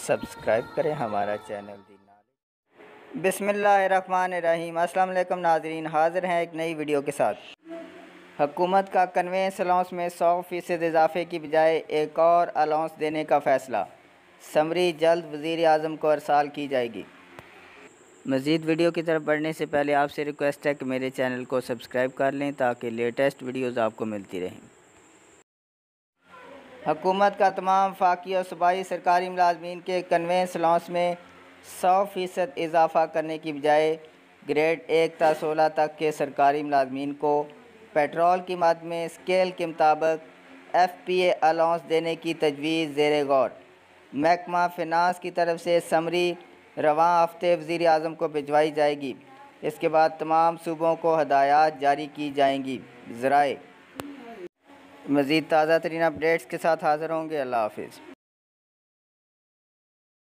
Subscribe करें हमारा channel दी knowledge. बिस्मिल्लाहिर्रहमानिर्रहीम। अस्सलाम वालेकुम नाज़रीन, हाज़िर हैं एक नई वीडियो के साथ। हुकूमत का कन्वेंस अलाउंस में 100% इजाफे की बजाय एक और अलाउंस देने का फ़ैसला। समरी जल्द वज़ीर आज़म को अरसाल की जाएगी। मज़ीद वीडियो की तरफ बढ़ने से पहले आपसे रिक्वेस्ट है कि मेरे चैनल को सब्सक्राइब कर लें ताकि लेटेस्ट वीडियोज़ आपको मिलती रहें। हुकूमत का तमाम वफाकी और सूबाई सरकारी मुलाजमीन के कन्वेंस अलाउंस में 100% इजाफ़ा करने की बजाय ग्रेड 1 ta 16 तक के सरकारी मुलाजमीन को पेट्रोल कीमत में स्केल के मुताबिक FPA अलाउंस देने की तजवीज़ ज़ेर गौर। महकमा फिनांस की तरफ से समरी रवां हफ्ते वज़ीर आज़म को भिजवाई जाएगी। इसके बाद तमाम सूबों को हदायत जारी की जाएंगी। ज़राए मज़ीद ताज़ा तरीन अपडेट्स के साथ हाज़िर होंगे। अल्लाह हाफ़िज़।